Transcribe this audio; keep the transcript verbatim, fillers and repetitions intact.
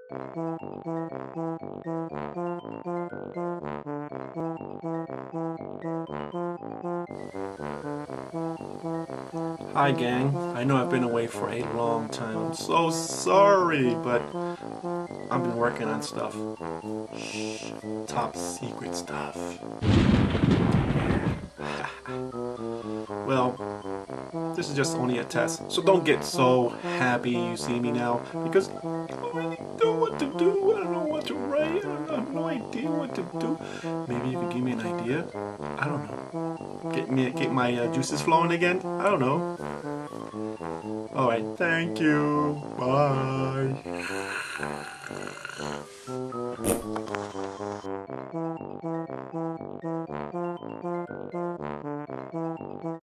Hi gang, I know I've been away for a long time. I'm so sorry, but I've been working on stuff. Shh, top secret stuff. Well, this is just only a test, so don't get so happy you see me now, because I don't really know what to do. I don't know what to write. I have no idea what to do. Maybe you could give me an idea? I don't know. Get me, get my uh, juices flowing again? I don't know. Alright, thank you. Bye.